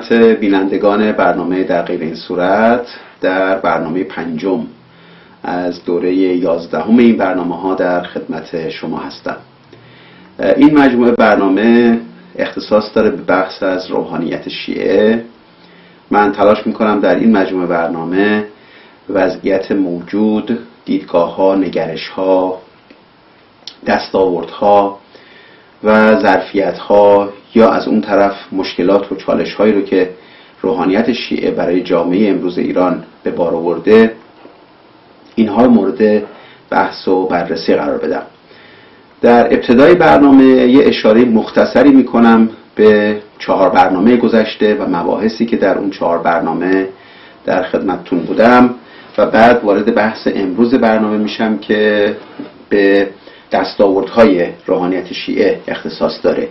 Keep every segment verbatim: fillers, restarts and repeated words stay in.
خدمت بینندگان برنامه در غیر این صورت در برنامه پنجم از دوره یازدهم این برنامه ها در خدمت شما هستم. این مجموعه برنامه اختصاص داره به بحث از روحانیت شیعه. من تلاش میکنم در این مجموعه برنامه وضعیت موجود، دیدگاه ها، نگرش ها، دستاورد ها و ظرفیت ها یا از اون طرف مشکلات و چالش هایی رو که روحانیت شیعه برای جامعه امروز ایران به بار آورده، اینها مورد بحث و بررسی قرار بدم. در ابتدای برنامه یه اشاره مختصری میکنم به چهار برنامه گذشته و مباحثی که در اون چهار برنامه در خدمتتون بودم و بعد وارد بحث امروز برنامه میشم که به دستاوردهای روحانیت شیعه اختصاص داره.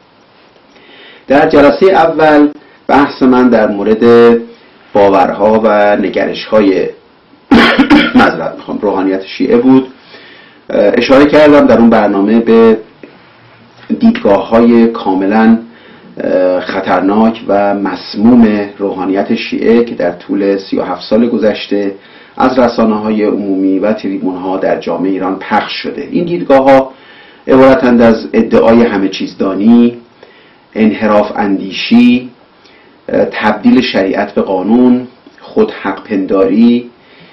در جلسه اول بحث من در مورد باورها و نگرش‌های معذرت میخوام روحانیت شیعه بود. اشاره کردم در اون برنامه به دیدگاه‌های کاملا خطرناک و مسموم روحانیت شیعه که در طول سی و هفت سال گذشته از رسانه‌های عمومی و تریبون‌ها در جامعه ایران پخش شده. این دیدگاه‌ها عبارتند از ادعای همه چیزدانی، انحراف اندیشی، تبدیل شریعت به قانون، خود حق پنداری،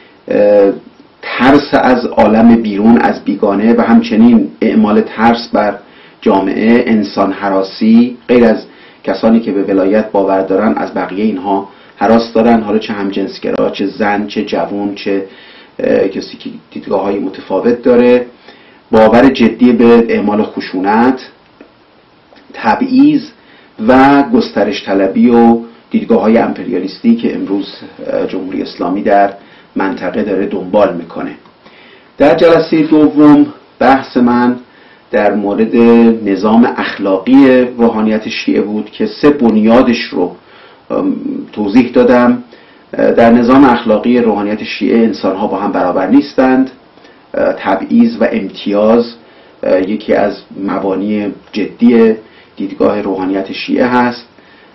ترس از عالم بیرون از بیگانه و همچنین اعمال ترس بر جامعه، انسان هراسی، غیر از کسانی که به ولایت باور دارن از بقیه اینها هراس دارن، حالا چه همجنسگرا، چه زن، چه جوان، چه کسی که دیدگاه‌های متفاوت داره، باور جدی به اعمال خشونت، تبعیض و گسترش طلبی و دیدگاه‌های امپریالیستی که امروز جمهوری اسلامی در منطقه داره دنبال میکنه. در جلسه دوم بحث من در مورد نظام اخلاقی روحانیت شیعه بود که سه بنیادش رو توضیح دادم. در نظام اخلاقی روحانیت شیعه انسان‌ها با هم برابر نیستند. تبعیض و امتیاز یکی از مبانی جدی دیدگاه روحانیت شیعه هست.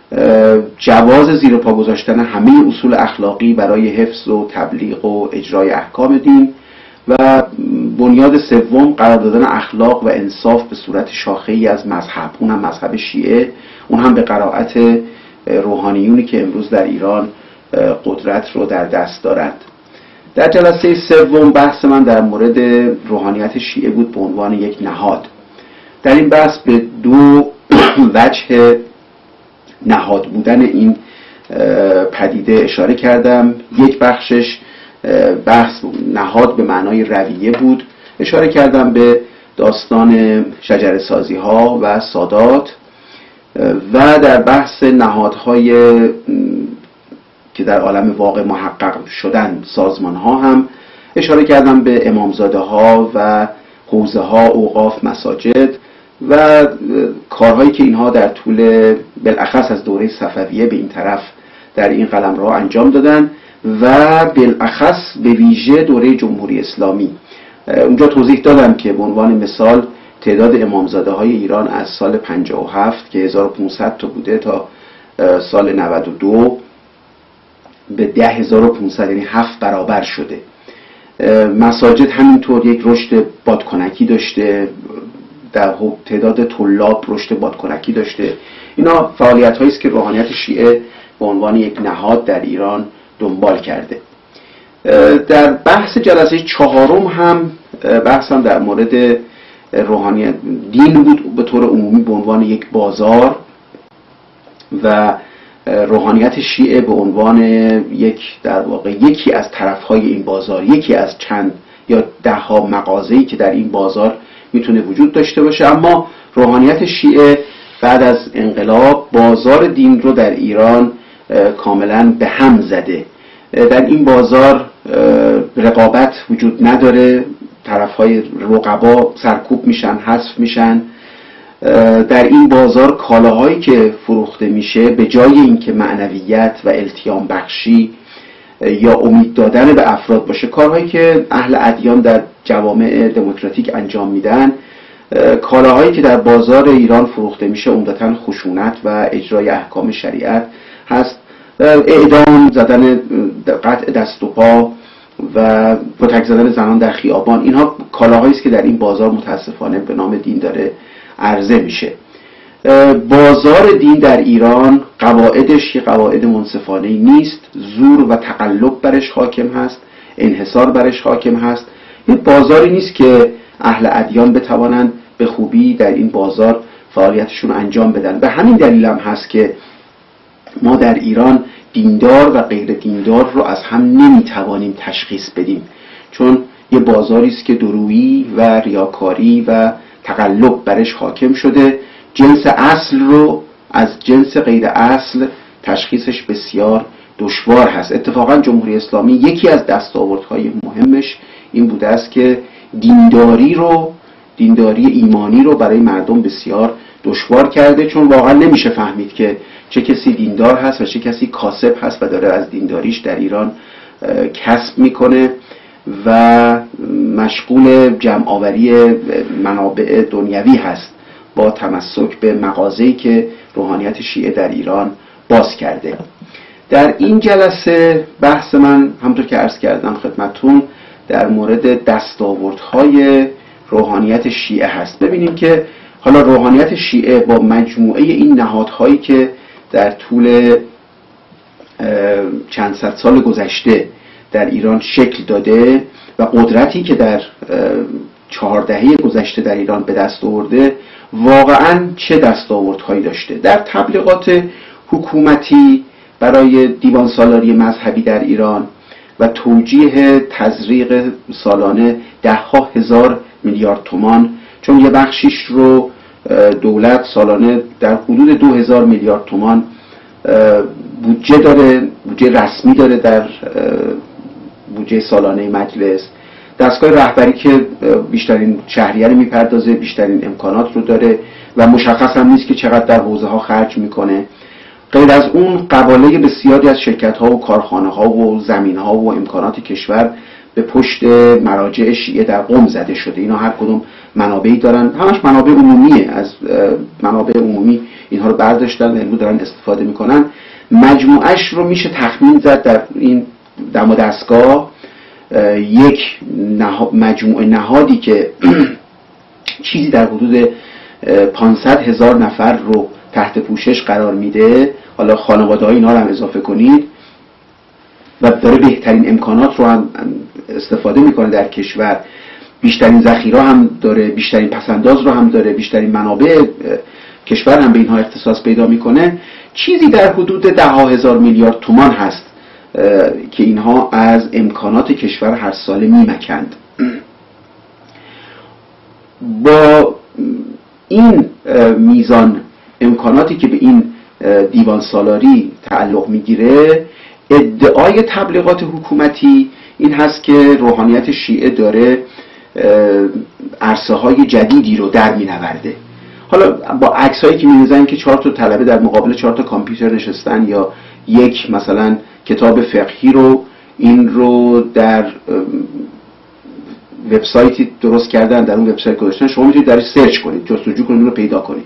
جواز زیر پا گذاشتن همه اصول اخلاقی برای حفظ و تبلیغ و اجرای احکام دین و بنیاد سوم قرار دادن اخلاق و انصاف به صورت شاخه‌ای از مذهب، اون هم مذهب شیعه، اون هم به قرائت روحانیونی که امروز در ایران قدرت رو در دست دارند. در جلسه سوم بحث من در مورد روحانیت شیعه بود به عنوان یک نهاد. در این بحث به دو وجه نهاد بودن این پدیده اشاره کردم. یک بخشش بحث نهاد به معنای رویه بود، اشاره کردم به داستان شجره سازی ها و سادات، و در بحث نهادهای که در عالم واقع محقق شدن سازمان ها هم اشاره کردم به امامزاده ها و حوزه ها، اوقاف، مساجد و کارهایی که اینها در طول بالاخص از دوره صفویه به این طرف در این قلمرو انجام دادن و بالاخص به ویژه دوره جمهوری اسلامی. اونجا توضیح دادم که به عنوان مثال تعداد امامزاده های ایران از سال پنجاه و هفت که هزار و پانصد تا بوده تا سال نود و دو به ده هزار و پانصد، یعنی هفت برابر شده. مساجد همینطور یک رشد بادکنکی داشته، در تعداد طلاب رشد بادکنکی داشته. اینا فعالیت هایی است که روحانیت شیعه به عنوان یک نهاد در ایران دنبال کرده. در بحث جلسه چهارم هم بحثم در مورد روحانیت دین بود به طور عمومی به عنوان یک بازار و روحانیت شیعه به عنوان یک در واقع یکی از طرفهای این بازار، یکی از چند یا ده ها مغازه‌ای که در این بازار میتونه وجود داشته باشه. اما روحانیت شیعه بعد از انقلاب بازار دین رو در ایران کاملا به هم زده. در این بازار رقابت وجود نداره، طرفهای رقبا سرکوب میشن، حذف میشن. در این بازار کالاهایی که فروخته میشه به جای اینکه معنویت و التیام بخشی یا امید دادن به افراد باشه، کارهایی که اهل ادیان در جوامع دموکراتیک انجام میدن، کالاهایی که در بازار ایران فروخته میشه عمدتاً خشونت و اجرای احکام شریعت هست، اعدام، زدن، قطع دست و پا و کتک زدن زنان در خیابان، اینها کالاهایی است که در این بازار متاسفانه به نام دین داره عرضه میشه. بازار دین در ایران قواعدش یه قواعد منصفانه نیست، زور و تقلب برش حاکم هست، انحصار برش حاکم هست. یه بازاری نیست که اهل ادیان بتوانند به خوبی در این بازار فعالیتشون انجام بدن. به همین دلیل هم هست که ما در ایران دیندار و غیر دیندار رو از هم نمیتوانیم تشخیص بدیم، چون یه بازاری است که درویی و ریاکاری و تقلب برش حاکم شده. جنس اصل رو از جنس غیر اصل تشخیصش بسیار دشوار هست. اتفاقا جمهوری اسلامی یکی از دستاوردهای مهمش این بوده است که دینداری رو دینداری ایمانی رو برای مردم بسیار دشوار کرده، چون واقعا نمیشه فهمید که چه کسی دیندار هست و چه کسی کاسب هست و داره از دینداریش در ایران کسب میکنه و مشغول جمع آوری منابع دنیوی هست با تمسک به مغازه‌ای که روحانیت شیعه در ایران باز کرده. در این جلسه بحث من همونطور که عرض کردم خدمتتون در مورد دستاوردهای روحانیت شیعه هست. ببینیم که حالا روحانیت شیعه با مجموعه این نهادهایی که در طول چند صد سال گذشته در ایران شکل داده و قدرتی که در چهار دهه گذشته در ایران به دست آورده واقعاً چه دستاوردهایی داشته. در تبلیغات حکومتی برای دیوان سالاری مذهبی در ایران و توجیه تزریق سالانه ده ها هزار میلیارد تومان، چون یه بخشیش رو دولت سالانه در حدود دو هزار میلیارد تومان بودجه داره، بودجه رسمی داره در بودجه سالانه مجلس. دستگاه رهبری که بیشترین شهریه رو میپردازه، بیشترین امکانات رو داره و مشخص هم نیست که چقدر در حوزه ها خرج میکنه. غیر از اون قباله بسیاری از شرکت ها و کارخانه ها و زمین ها و امکانات کشور به پشت مراجع شیعه در قم زده شده. اینا هر کدوم منابعی دارن، همش منابع عمومیه، از منابع عمومی اینها رو برداشتن و امروز دارن استفاده میکنن. مجموعش رو میشه تخمین زد در این دم و دستگاه یک نها... مجموعه نهادی که چیزی در حدود پانصد هزار نفر رو تحت پوشش قرار میده، حالا خانواده های اینا رو هم اضافه کنید، و داره بهترین امکانات رو هم استفاده میکنه در کشور، بیشترین ذخیره هم داره، بیشترین پسنداز رو هم داره، بیشترین منابع کشور هم به اینها اختصاص پیدا میکنه. چیزی در حدود ده ها هزار میلیارد تومان هست که اینها از امکانات کشور هر ساله میمکند. با این میزان امکاناتی که به این دیوان سالاری تعلق میگیره، ادعای تبلیغات حکومتی این هست که روحانیت شیعه داره عرصه های جدیدی رو در مینورده. حالا با عکس هایی که می‌نویسن که چهار تا طلبه در مقابل چهار تا کامپیوتر نشستن، یا یک مثلا کتاب فقهی رو این رو در وبسایتی درست کردن، در اون وبسایت گذاشتن، شما میتونید درش سرچ کنید، جستجو کنید، اون رو پیدا کنید.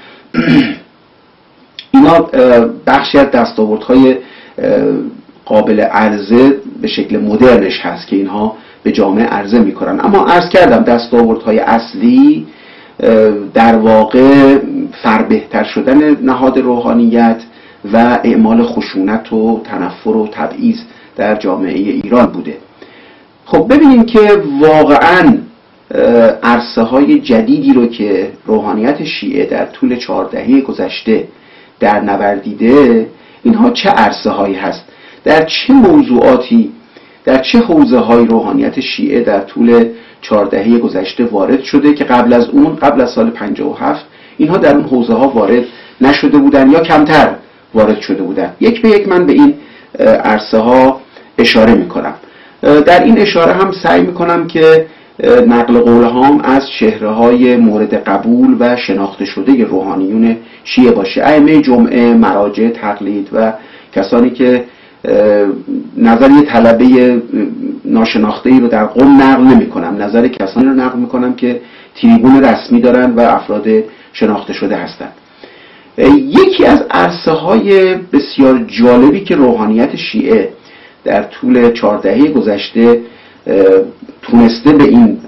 اینا بخشی از دستاوردهای قابل عرضه به شکل مدرنش هست که اینها به جامعه عرضه میکنن. اما عرض کردم دستاوردهای اصلی در واقع فربهتر شدن نهاد روحانیت و اعمال خشونت و تنفر و تبعیض در جامعه ایران بوده. خب ببینیم که واقعا عرصه های جدیدی رو که روحانیت شیعه در طول چهار دهه گذشته در نوردیده، اینها چه عرصه هایی هست، در چه موضوعاتی، در چه حوزه های روحانیت شیعه در طول چهار دهه گذشته وارد شده که قبل از اون، قبل از سال پنجاه و هفت، اینها در اون حوزه ها وارد نشده بودن یا کمتر وارد شده بودن. یک به یک من به این عرصه ها اشاره میکنم. در این اشاره هم سعی میکنم که نقل قول هام از چهره های مورد قبول و شناخته شده روحانیون شیعه باشه، ائمه جمعه، مراجع تقلید و کسانی که نظر یه طلبه ناشناخته‌ای رو در قم نقل نمی کنم، نظر کسانی رو نقل می کنم که تریبون رسمی دارن و افراد شناخته شده هستند. یکی از عرصه های بسیار جالبی که روحانیت شیعه در طول چهار دهه گذشته تونسته به این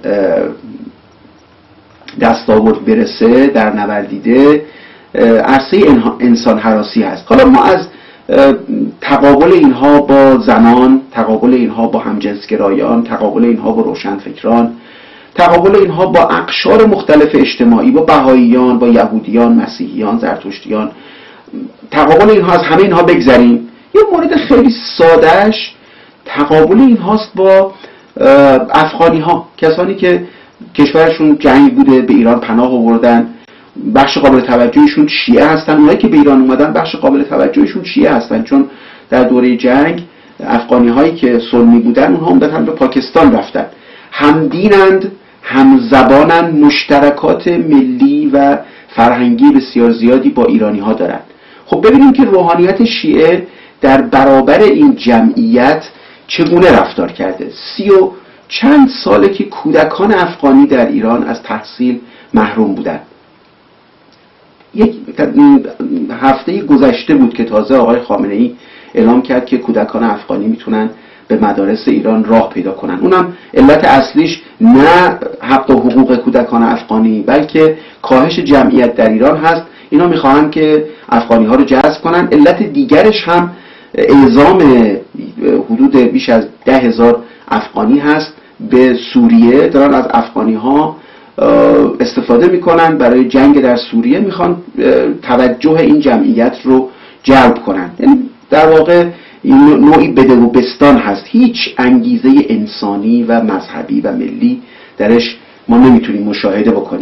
دستاورد برسه در نوردیده، عرصه انسان هراسی هست. حالا ما از تقابل اینها با زنان، تقابل اینها با همجنسگرایان، تقابل اینها با روشنفکران، تقابل اینها با اقشار مختلف اجتماعی، با بهاییان، با یهودیان، مسیحیان، زرتشتیان، تقابل اینها، از همه اینها بگذریم. یه مورد خیلی سادهش تقابل اینهاست با افغانی ها، کسانی که کشورشون جنگ بوده به ایران پناه آوردن، بخش قابل توجهشون شیعه هستن. اونایی که به ایران اومدن بخش قابل توجهشون شیعه هستن، چون در دوره جنگ افغانی هایی که سنی بودن اونها عمدتاً به پاکستان رفتن. همدینند، همزبانند، مشترکات ملی و فرهنگی بسیار زیادی با ایرانی ها دارند. خب ببینیم که روحانیت شیعه در برابر این جمعیت چگونه رفتار کرده. سی و چند ساله که کودکان افغانی در ایران از تحصیل محروم بودند. یک هفته گذشته بود که تازه آقای خامنه‌ای اعلام کرد که کودکان افغانی میتونن به مدارس ایران راه پیدا کنن. اونم علت اصلیش نه حق و حقوق کودکان افغانی بلکه کاهش جمعیت در ایران هست. اینا میخواهن که افغانی ها رو جذب کنن. علت دیگرش هم اعزام حدود بیش از ده هزار افغانی هست به سوریه. دارن از افغانی ها استفاده میکنن برای جنگ در سوریه، میخوان توجه این جمعیت رو جلب کنن. یعنی در واقع این نوعی بده و بستان هست، هیچ انگیزه انسانی و مذهبی و ملی درش ما نمیتونیم مشاهده بکنیم.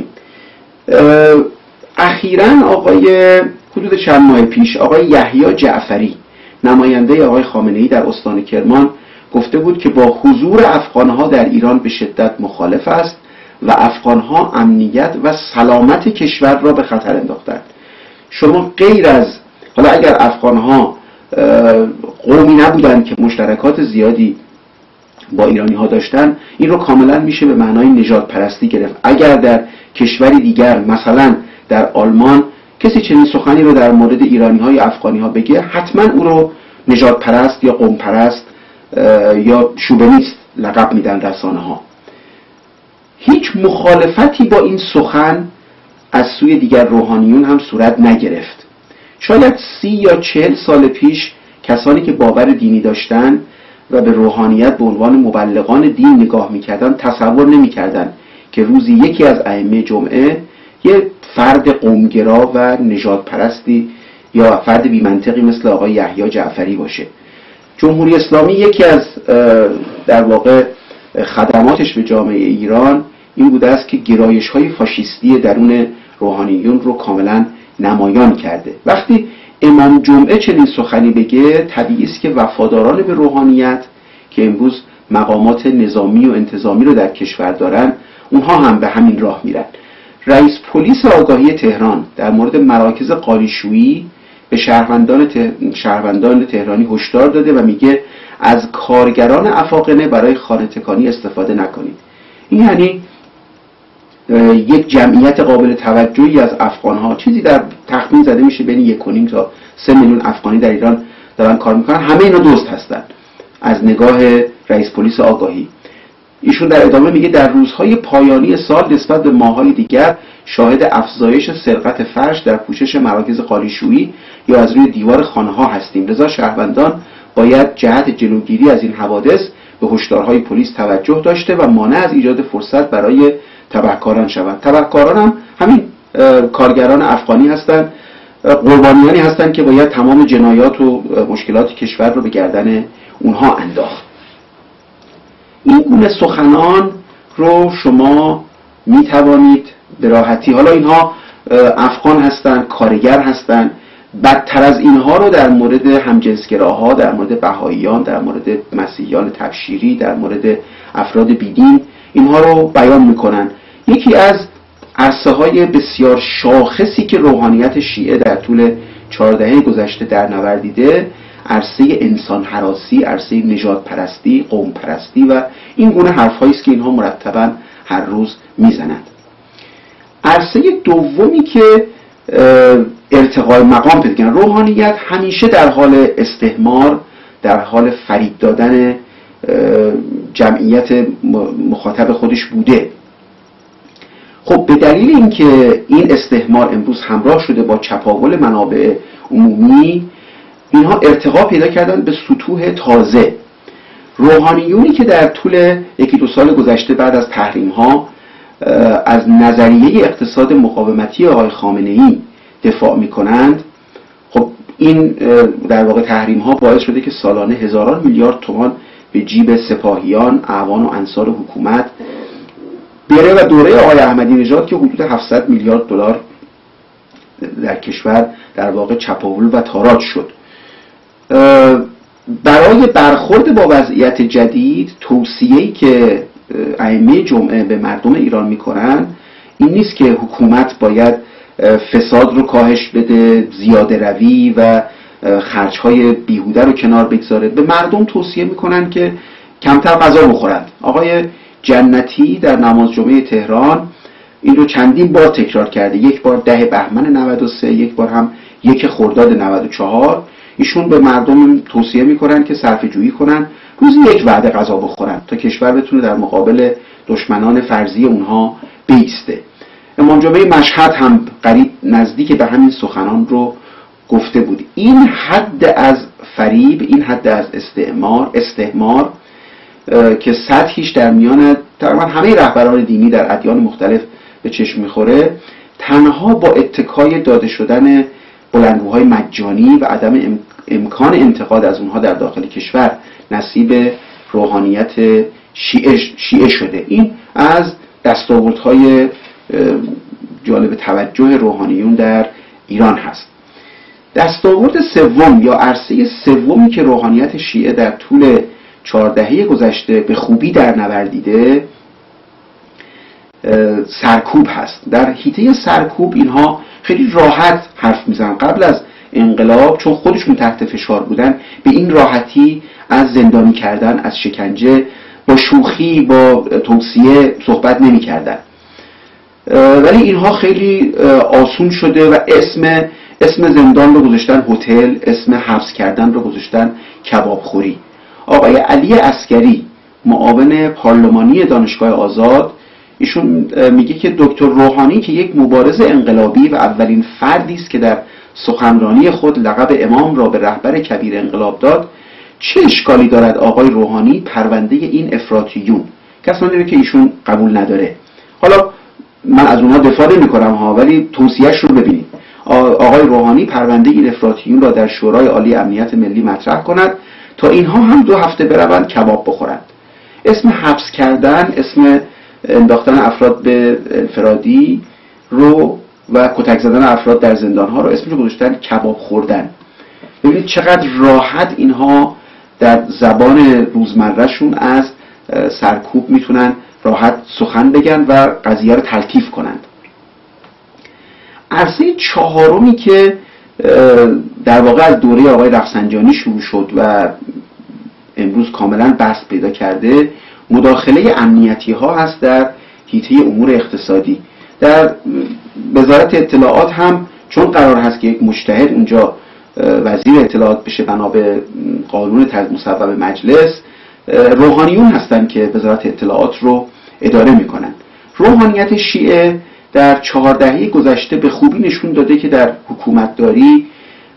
اخیراً آقای حدود چند ماه پیش آقای یحیی جعفری نماینده آقای خامنه‌ای در استان کرمان گفته بود که با حضور افغانها در ایران به شدت مخالف است و افغانها امنیت و سلامت کشور را به خطر انداختند. شما غیر از، حالا اگر افغانها قومی نبودند که مشترکات زیادی با ایرانی ها داشتن، این رو کاملا میشه به معنای نژاد پرستی گرفت. اگر در کشوری دیگر، مثلا در آلمان، کسی چنین سخنی رو در مورد ایرانی های افغانی ها بگه، حتما او رو نژاد پرست یا قوم پرست یا شوونیست لقب میدن رسانه ها. هیچ مخالفتی با این سخن از سوی دیگر روحانیون هم صورت نگرفت. شاید سی یا چهل سال پیش کسانی که باور دینی داشتن و به روحانیت به عنوان مبلغان دین نگاه میکردن تصور نمیکردن که روزی یکی از ائمه جمعه یه فرد قومگرا و نژاد پرستی یا فرد بی‌منطقی مثل آقای یحیی جعفری باشه. جمهوری اسلامی یکی از در واقع خدماتش به جامعه ایران این بوده است که گرایش‌های فاشیستی درون روحانیون رو کاملا نمایان کرده. وقتی امام جمعه چنین سخنی بگه، طبیعی است که وفاداران به روحانیت که امروز مقامات نظامی و انتظامی رو در کشور دارن، اونها هم به همین راه میرن. رئیس پلیس آگاهی تهران در مورد مراکز قالیشویی به شهروندان, ته... شهروندان تهرانی هشدار داده و میگه از کارگران افاقنه برای خانه تکانی استفاده نکنید. این یعنی یک جمعیت قابل توجهی از افغان‌ها، چیزی در تخمین زده میشه بین یک و نیم تا سه میلیون افغانی در ایران دارن کار میکنن، همه اینا دزد هستن از نگاه رئیس پلیس آگاهی. ایشون در ادامه میگه در روزهای پایانی سال نسبت به ماه‌های دیگر شاهد افزایش سرقت فرش در پوشش مراکز قالیشویی یا از روی دیوار خانه‌ها هستیم، لذا شهروندان باید جهت جلوگیری از این حوادث به هشدارهای پلیس توجه داشته و مانع از ایجاد فرصت برای تبهکاران شوند. تبهکاران هم همین کارگران افغانی هستند، قربانیانی هستند که باید تمام جنایات و مشکلات کشور رو به گردن اونها انداخت. این گونه سخنان رو شما می توانید به راحتی، حالا اینها افغان هستند، کارگر هستند، بدتر از اینها رو در مورد همجنسگراها، در مورد بهاییان، در مورد مسیحیان تبشیری، در مورد افراد بیدین اینها رو بیان میکنن. یکی از عرصه های بسیار شاخصی که روحانیت شیعه در طول چهار دهه گذشته در نوردیده، عرصه انسان هراسی، عرصه نژاد پرستی، قوم پرستی و این گونه حرفهایی است که اینها مرتبا هر روز میزنند. عرصه دومی که ارتقای مقام پیدا کردن. روحانیت همیشه در حال استثمار، در حال فریب دادن جمعیت مخاطب خودش بوده. خب به دلیل اینکه این استثمار امروز همراه شده با چپاول منابع عمومی، اینها ارتقا پیدا کردن به سطوح تازه. روحانیونی که در طول یکی دو سال گذشته بعد از تحریم ها از نظریه اقتصاد مقاومتی آقای خامنه‌ای دفاع میکنند، خب این در واقع تحریم ها باعث شده که سالانه هزاران میلیارد تومان به جیب سپاهیان، اعوان و انصار حکومت بره و دوره آقای احمدی نژاد که حدود هفتصد میلیارد دلار در کشور در واقع چپاول و تاراج شد. برای برخورد با وضعیت جدید، توصیه‌ای که ائمه جمعه به مردم ایران میکنن این نیست که حکومت باید فساد رو کاهش بده، زیاده روی و خرج‌های بیهوده رو کنار بگذاره. به مردم توصیه میکنن که کمتر غذا بخورند. آقای جنتی در نماز جمعه تهران این رو چندین بار تکرار کرده، یک بار ده بهمن نود و سه، یک بار هم یک خرداد نود و چهار. ایشون به مردم توصیه میکنن که صرفه جویی کنن، روزی یک وعده غذا بخورن تا کشور بتونه در مقابل دشمنان فرضی اونها بایسته. امام جمعه مشهد هم قریب نزدیک به همین سخنان رو گفته بود. این حد از فریب، این حد از استعمار استعمار که سطحیش در میان تقریبا همه رهبران دینی در ادیان مختلف به چشم میخوره، تنها با اتکای داده شدن بلندگوهای مجانی و عدم امکان انتقاد از اونها در داخل کشور نصیب روحانیت شیعه, شیعه شده. این از دستاوردهای جالب توجه روحانیون در ایران هست. دستاورد سوم یا عرصه سومی که روحانیت شیعه در طول چهار دهه گذشته به خوبی در نوردیده سرکوب هست. در حیطه سرکوب اینها خیلی راحت حرف میزنن. قبل از انقلاب چون خودشون تحت فشار بودن به این راحتی از زندانی کردن، از شکنجه با شوخی، با توصیه صحبت نمی کردن. ولی اینها خیلی آسون شده و اسم اسم زندان رو گذاشتن هتل، اسم حبس کردن رو گذاشتن کبابخوری. آقای علی عسکری معاون پارلمانی دانشگاه آزاد ایشون میگه که دکتر روحانی که یک مبارز انقلابی و اولین فردی است که در سخنرانی خود لقب امام را به رهبر کبیر انقلاب داد، چه اشکالی دارد آقای روحانی پرونده این افراطیون؟ کسانی که ایشون قبول نداره. حالا من از اونها دفاع نمی‌کنم ها، ولی توصیه‌اش رو ببینید. آقای روحانی پرونده این افراطیون را در شورای عالی امنیت ملی مطرح کند تا اینها هم دو هفته بروند کباب بخورند. اسم حبس کردن، اسم انداختن افراد به انفرادی رو و کتک زدن افراد در زندان‌ها رو اسمش رو گذاشتن کباب خوردن. ببینید چقدر راحت اینها در زبان روزمرهشون از سرکوب میتونن راحت سخن بگن و قضیه رو تلطیف کنند. عرصه چهارمی که در واقع از دوره آقای رفسنجانی شروع شد و امروز کاملا بسط پیدا کرده، مداخله امنیتی ها هست در حیطه امور اقتصادی. در وزارت اطلاعات هم چون قرار هست که یک مجتهد اونجا وزیر اطلاعات بشه بنا به قانون مصوب مجلس، روحانیون هستن که وزارت اطلاعات رو اداره میکنن. روحانیت شیعه در چهار دهه گذشته به خوبی نشون داده که در حکومتداری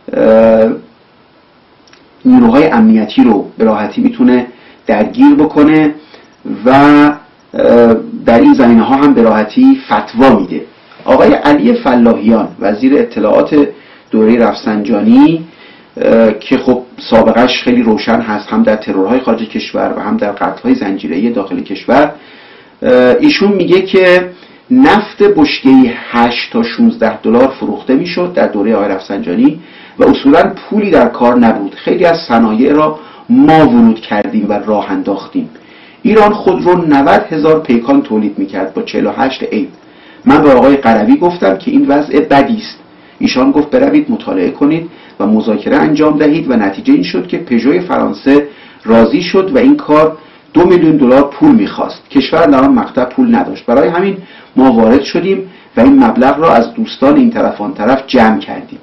نیروهای امنیتی رو به راحتی میتونه درگیر بکنه و در این زمینه ها هم به راحتی فتوا میده. آقای علی فلاحیان وزیر اطلاعات دوره رفسنجانی که خب سابقش خیلی روشن هست، هم در ترورهای خارج کشور و هم در قتل‌های زنجیره‌ای داخل کشور، ایشون میگه که نفت بشکه‌ای هشت تا شانزده دلار فروخته میشد در دوره آقای رفسنجانی و اصولا پولی در کار نبود. خیلی از صنایع را ما ورود کردیم و راه انداختیم. ایران خود رو نود هزار پیکان تولید میکرد با چهل و هشت عیب. من به آقای قروی گفتم که این وضع بدی است. ایشان گفت بروید مطالعه کنید و مذاکره انجام دهید و نتیجه این شد که پژو فرانسه راضی شد و این کار دو میلیون دلار پول میخواست. کشور در آن مقطع پول نداشت. برای همین ما وارد شدیم و این مبلغ را از دوستان این طرف آن طرف جمع کردیم.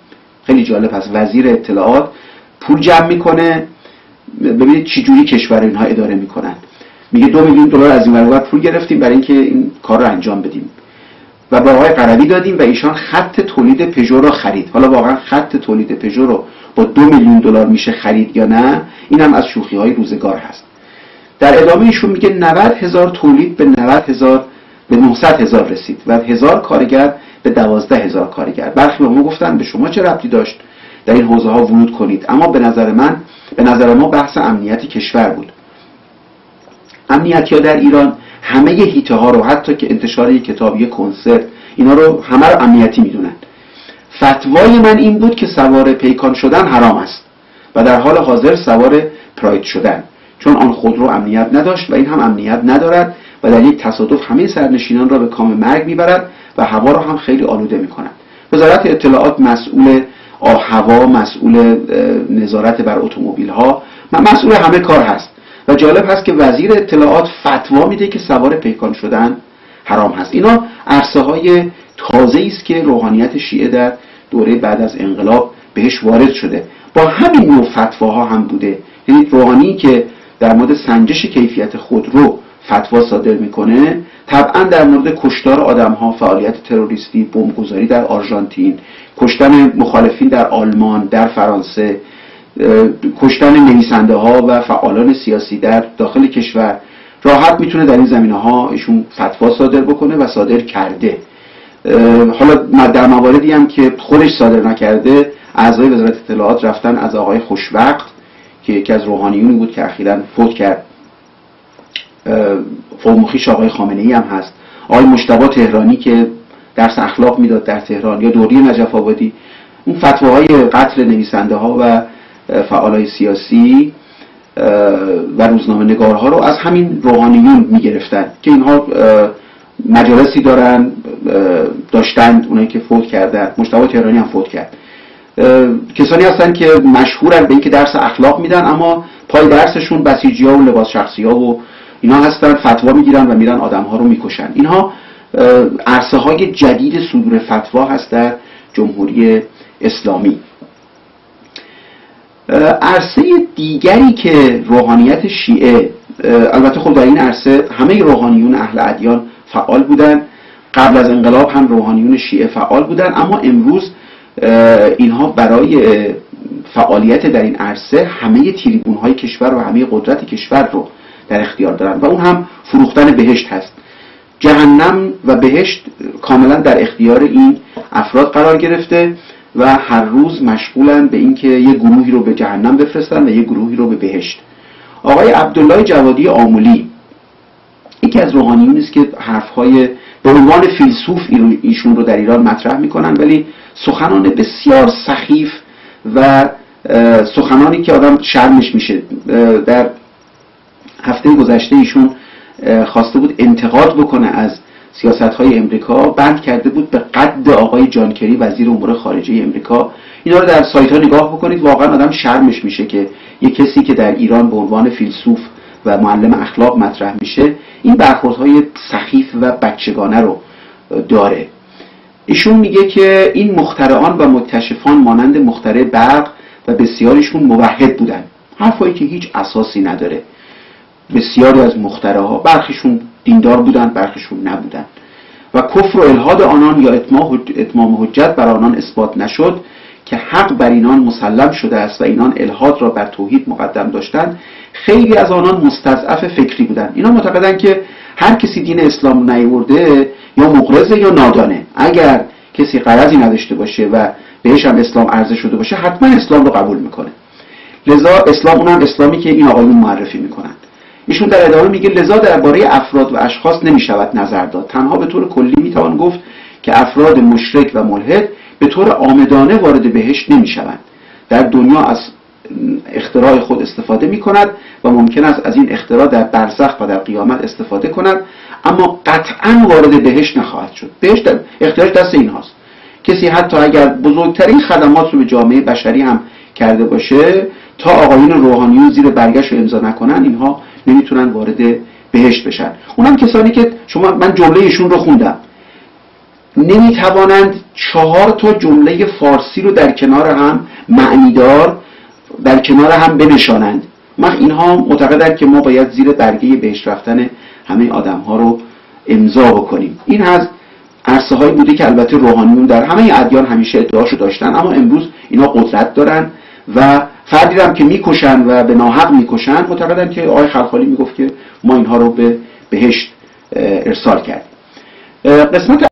خیلی جالب هست. وزیر اطلاعات پول جمع میکنه، ببینید چی جوری کشور اینها اداره میکنن. میگه دو میلیون دلار از این ور پول گرفتیم برای اینکه این کار رو انجام بدیم و به آقای قروی دادیم و ایشان خط تولید پژو رو خرید. حالا واقعا خط تولید پژو رو با دو میلیون دلار میشه خرید یا نه، این هم از شوخی های روزگار هست. در ادامه ایشون میگه نود هزار تولید به نود هزار به نهصد هزار رسید و هزار کارگر به دوازده هزار کارگر. برخی به ما گفتن به شما چه ربطی داشت در این حوزه ها ورود کنید، اما به نظر من به نظر ما بحث امنیت کشور بود. امنیتی‌ها در ایران همه هیته ها رو، حتی که انتشار یک کتاب، یک کنسرت، اینا رو همه رو امنیتی میدونن. فتوای من این بود که سوار پیکان شدن حرام است و در حال حاضر سوار پراید شدن، چون آن خودرو امنیت نداشت و این هم امنیت ندارد و در یک تصادف همه سرنشینان را به کام مرگ میبرد و هوا را هم خیلی آلوده میکند. وزارت اطلاعات مسئول هوا، مسئول نظارت بر اتومبیل ها، مسئول همه کار هست و جالب هست که وزیر اطلاعات فتوا میده که سوار پیکان شدن حرام هست. اینا عرصه های تازه‌ای است که روحانیت شیعه در دوره بعد از انقلاب بهش وارد شده. با همین نوع فتواها هم بوده. یعنی روحانی که در مورد سنجش کیفیت خودرو فتوا صادر میکنه، طبعا در مورد کشتار آدم‌ها، فعالیت تروریستی، بمبگذاری در آرژانتین، کشتن مخالفین در آلمان، در فرانسه، کشتن نویسنده ها و فعالان سیاسی در داخل کشور، راحت میتونه در این زمینه ها ایشون فتوا صادر بکنه و صادر کرده. حالا در مواردی هم که خودش صادر نکرده، اعضای وزارت اطلاعات رفتن از آقای خوشوقت که یکی از روحانیونی بود که اخیراً فوت کرد، فرمخیش آقای خامنه‌ای هم هست، آقای مجتبی تهرانی که درس اخلاق میداد در تهران، یا دوری نجف آبادی، اون فتواهای قتل نویسنده ها و فعالای سیاسی و روزنامه نگارها رو از همین روحانیون میگرفتن که اینها مجالسی دارن داشتند، اونایی که فوت کردن. مجتبی تهرانی هم فوت کرد. کسانی هستن که مشهورن به اینکه درس اخلاق میدن، اما پای درسشون بسیجی‌ها و لباس شخصی‌ها و اینا هستن، فتوا میگیرن و میرن آدم‌ها رو میکشن. اینها عرصه های جدید صدور فتوا هست در جمهوری اسلامی. عرصه دیگری که روحانیت شیعه، البته خب در این عرصه همه روحانیون اهل ادیان فعال بودن، قبل از انقلاب هم روحانیون شیعه فعال بودن، اما امروز اینها برای فعالیت در این عرصه همه تریبون‌های کشور و همه قدرت کشور رو در اختیار دارن و اون هم فروختن بهشت هست. جهنم و بهشت کاملا در اختیار این افراد قرار گرفته و هر روز مشغولن به اینکه یه گروهی رو به جهنم بفرستن و یه گروهی رو به بهشت. آقای عبدالله جوادی آمولی یکی از روحانیونی است که حرف‌های به عنوان فیلسوف ایشون رو در ایران مطرح میکنن، ولی سخنان بسیار سخیف و سخنانی که آدم شرمش میشه. در هفته گذشته ایشون خواسته بود انتقاد بکنه از سیاست‌های امریکا، بند کرده بود به قد آقای جان کری وزیر امور خارجه امریکا. اینا رو در سایت‌ها نگاه بکنید، واقعا آدم شرمش میشه که یک کسی که در ایران به عنوان فیلسوف و معلم اخلاق مطرح میشه این برخوردهای سخیف و بچگانه رو داره. ایشون میگه که این مخترعان و مکتشفان مانند مخترع برق و بسیاریشون موحد بودن، حرفایی که هیچ اساسی نداره. بسیاری از مخترعها برخیشون دیندار بودن، برخیشون نبودن و کفر و الحاد آنان یا اتمام حجت بر آنان اثبات نشد که حق بر اینان مسلم شده است و اینان الحاد را بر توحید مقدم داشتند. خیلی از آنان مستضعف فکری بودند. اینا معتقدن که هر کسی دین اسلام نیورده یا مغرضه یا نادانه. اگر کسی غرضی نداشته باشه و بهش هم اسلام عرضه شده باشه حتما اسلام رو قبول میکنه. لذا اسلام اونم اسلامی که این آقایون معرفی میکنن. ایشون در ادامه میگه لذا درباره افراد و اشخاص نمیشود نظر داد. تنها به طور کلی میتوان گفت که افراد مشرک و ملحد به طور عامدانه وارد بهشت نمیشوند. در دنیا از اختراع خود استفاده میکند و ممکن است از این اختراع در برزخ و در قیامت استفاده کند، اما قطعا وارد بهشت نخواهد شد. بهشت اختیارش دست اینهاست. کسی حتی اگر بزرگترین خدمات رو به جامعه بشری هم کرده باشه، تا آقایون روحانیون زیر برگشت رو امضا نکنن اینها نمیتونن وارد بهشت بشن. اونم کسانی که شما، من جمله ایشون رو خوندم، نمیتوانند چهار تا جمله فارسی رو در کنار هم معنیدار در کنار هم بنشانند. من اینها معتقدند که ما باید زیر برگه بهشت رفتن همه آدم ها رو امضا بکنیم. این از عرصه هایی بوده که البته روحانیون در همه ادیان همیشه ادعاشو داشتن، اما امروز اینا قدرت دارن و فردی هم که میکشن و به ناحق میکشن معتقدن که آقای خلخالی میگفت که ما اینها رو به بهشت ارسال کردیم. قسمت